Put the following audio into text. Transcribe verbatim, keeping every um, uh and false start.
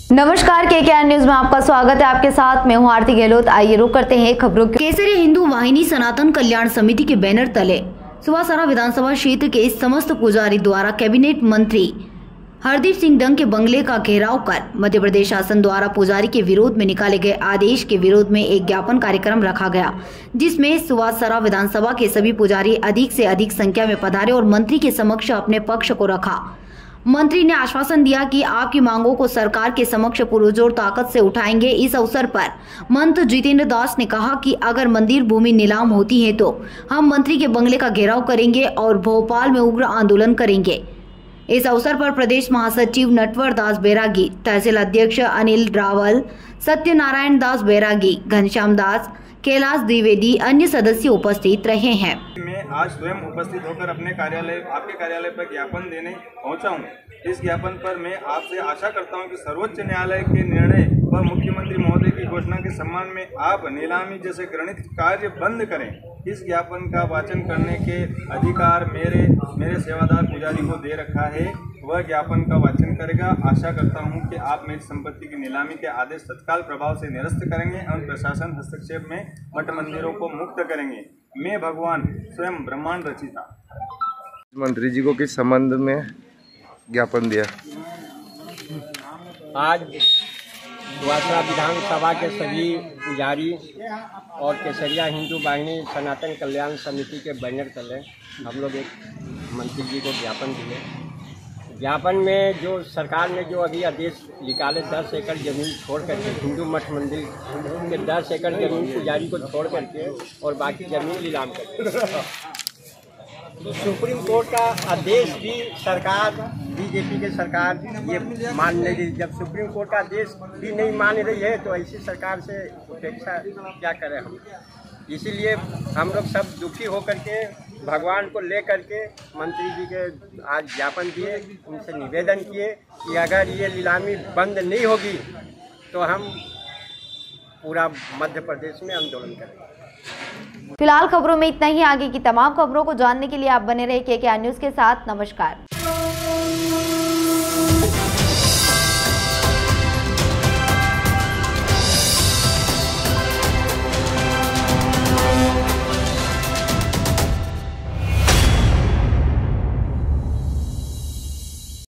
नमस्कार, के के आर न्यूज में आपका स्वागत है। आपके साथ मैं हूं आरती गहलोत। आइए रुक करते हैं खबरों की। केसरी हिंदू वाहिनी सनातन कल्याण समिति के बैनर तले सुवासरा विधानसभा क्षेत्र के समस्त पुजारी द्वारा कैबिनेट मंत्री हरदीप सिंह डंग के बंगले का घेराव कर मध्य प्रदेश शासन द्वारा पुजारी के विरोध में निकाले गए आदेश के विरोध में एक ज्ञापन कार्यक्रम रखा गया, जिसमें सुवासरा विधानसभा के सभी पुजारी अधिक से अधिक संख्या में पधारे और मंत्री के समक्ष अपने पक्ष को रखा। मंत्री ने आश्वासन दिया कि आपकी मांगों को सरकार के समक्ष पुरजोर ताकत से उठाएंगे। इस अवसर पर मंत्री जितेंद्र दास ने कहा कि अगर मंदिर भूमि नीलाम होती है तो हम मंत्री के बंगले का घेराव करेंगे और भोपाल में उग्र आंदोलन करेंगे। इस अवसर पर प्रदेश महासचिव नटवर दास बैरागी, तहसील अध्यक्ष अनिल रावल, सत्यनारायण दास बैरागी, घनश्याम दास, कैलाश द्विवेदी, अन्य सदस्य उपस्थित रहे हैं। मैं आज स्वयं उपस्थित होकर अपने कार्यालय आपके कार्यालय पर ज्ञापन देने पहुंचा हूं। इस ज्ञापन पर मैं आपसे आशा करता हूं कि सर्वोच्च न्यायालय के निर्णय व मुख्यमंत्री महोदय की घोषणा के सम्मान में आप नीलामी जैसे घृणित कार्य बंद करें। इस ज्ञापन का वाचन करने के अधिकार मेरे मेरे सेवादार पुजारी को दे रखा है, वह ज्ञापन का वाचन करेगा। आशा करता हूं कि आप मेरी संपत्ति की नीलामी के आदेश तत्काल प्रभाव से निरस्त करेंगे और प्रशासन हस्तक्षेप में मठ मंदिरों को मुक्त करेंगे। मैं भगवान स्वयं ब्रह्मांड रचिता। मंत्री जी को किस संबंध में ज्ञापन दिया? आज सुवासरा विधानसभा के सभी पुजारी और केसरिया हिंदू वाहिनी सनातन कल्याण समिति के बैनर तले हम लोग एक मंत्री जी को ज्ञापन दिए। ज्ञापन में जो सरकार ने जो अभी आदेश निकाले दस एकड़ जमीन छोड़ करके हिंदू मठ मंदिर के दस एकड़ जमीन पुजारी को छोड़ करके और बाकी जमीन नीलाम करके तो सुप्रीम कोर्ट का आदेश भी सरकार बीजेपी के सरकार ये मान नहीं रही। जब सुप्रीम कोर्ट का आदेश भी नहीं मान रही है तो ऐसी सरकार से उपेक्षा क्या करें हम। इसीलिए हम लोग सब दुखी होकर के भगवान को ले करके मंत्री जी के आज ज्ञापन दिए, उनसे निवेदन किए कि अगर ये नीलामी बंद नहीं होगी तो हम पूरा मध्य प्रदेश में आंदोलन करेंगे। फिलहाल खबरों में इतना ही। आगे की तमाम खबरों को जानने के लिए आप बने रहे के के आर न्यूज के साथ। नमस्कार।